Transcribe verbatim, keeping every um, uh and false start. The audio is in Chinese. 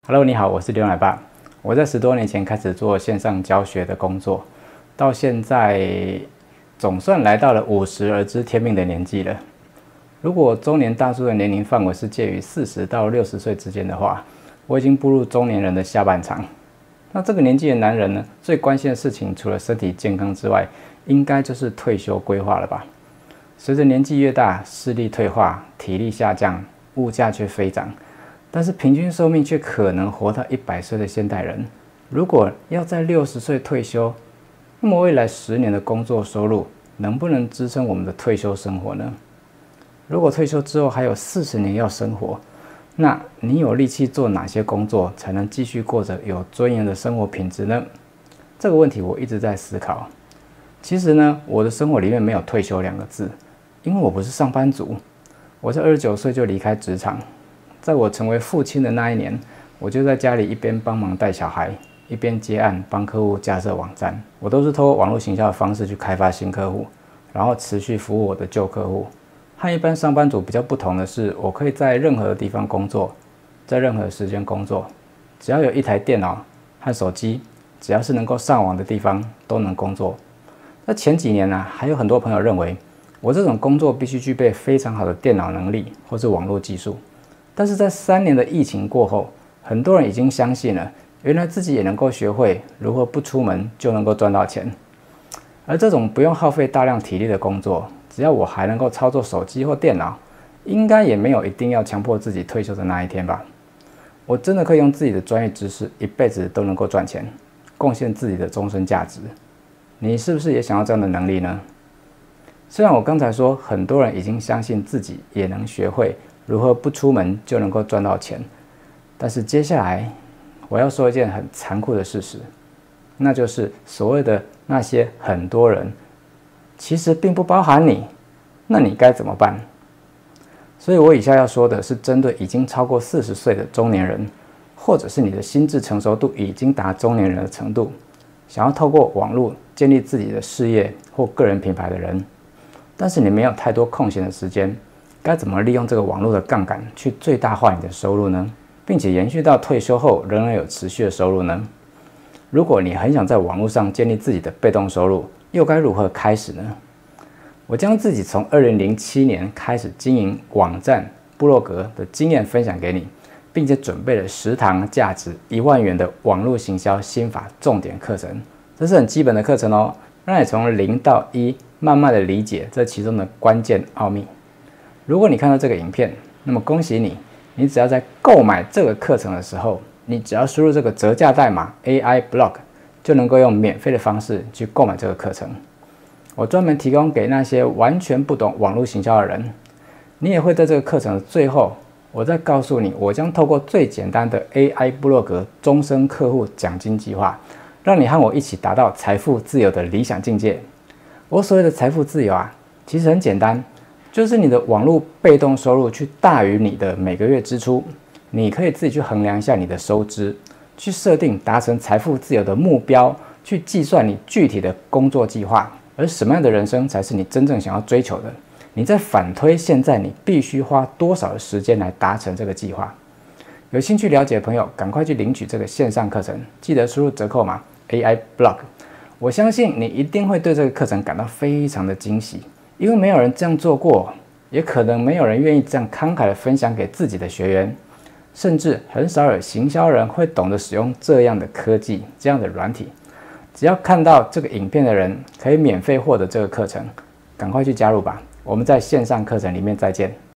Hello， 你好，我是刘奶爸。我在十多年前开始做线上教学的工作，到现在总算来到了五十而知天命的年纪了。如果中年大叔的年龄范围是介于四十到六十岁之间的话，我已经步入中年人的下半场。那这个年纪的男人呢，最关心的事情除了身体健康之外，应该就是退休规划了吧？随着年纪越大，视力退化，体力下降，物价却飞涨。但是平均寿命却可能活到一百岁的现代人，如果要在六十岁退休，那么未来十年的工作收入能不能支撑我们的退休生活呢？如果退休之后还有四十年要生活，那你有力气做哪些工作才能继续过着有尊严的生活品质呢？这个问题我一直在思考。其实呢，我的生活里面没有退休两个字，因为我不是上班族，我在二十九岁就离开职场。在我成为父亲的那一年，我就在家里一边帮忙带小孩，一边接案帮客户架设网站。我都是透过网络行销的方式去开发新客户，然后持续服务我的旧客户。和一般上班族比较不同的是，我可以在任何的地方工作，在任何时间工作，只要有一台电脑和手机，只要是能够上网的地方都能工作。那前几年呢、啊，还有很多朋友认为我这种工作必须具备非常好的电脑能力或是网络技术。但是在三年的疫情过后，很多人已经相信了，原来自己也能够学会如何不出门就能够赚到钱。而这种不用耗费大量体力的工作，只要我还能够操作手机或电脑，应该也没有一定要强迫自己退休的那一天吧。我真的可以用自己的专业知识，一辈子都能够赚钱，贡献自己的终身价值。你是不是也想要这样的能力呢？虽然我刚才说很多人已经相信自己也能学会如何不出门就能够赚到钱，但是接下来我要说一件很残酷的事实，那就是所谓的那些很多人，其实并不包含你，那你该怎么办？所以我以下要说的是针对已经超过四十岁的中年人，或者是你的心智成熟度已经达中年人的程度，想要透过网络建立自己的事业或个人品牌的人，但是你没有太多空闲的时间，该怎么利用这个网络的杠杆去最大化你的收入呢？并且延续到退休后仍然有持续的收入呢？如果你很想在网络上建立自己的被动收入，又该如何开始呢？我将自己从二零零七年开始经营网站、部落格的经验分享给你，并且准备了十堂价值一万元的网络行销心法重点课程。这是很基本的课程哦，让你从零到一慢慢的理解这其中的关键奥秘。如果你看到这个影片，那么恭喜你，你只要在购买这个课程的时候，你只要输入这个折价代码 A I blog， 就能够用免费的方式去购买这个课程。我专门提供给那些完全不懂网络行销的人。你也会在这个课程的最后，我再告诉你，我将透过最简单的 A I 部落格终身客户奖金计划，让你和我一起达到财富自由的理想境界。我所谓的财富自由啊，其实很简单，就是你的网络被动收入去大于你的每个月支出，你可以自己去衡量一下你的收支，去设定达成财富自由的目标，去计算你具体的工作计划，而什么样的人生才是你真正想要追求的？你再反推现在你必须花多少的时间来达成这个计划？有兴趣了解的朋友，赶快去领取这个线上课程，记得输入折扣码 A I blog。我相信你一定会对这个课程感到非常的惊喜。因为没有人这样做过，也可能没有人愿意这样慷慨的分享给自己的学员，甚至很少有行销人会懂得使用这样的科技、这样的软体。只要看到这个影片的人可以免费获得这个课程，赶快去加入吧！我们在线上课程里面再见。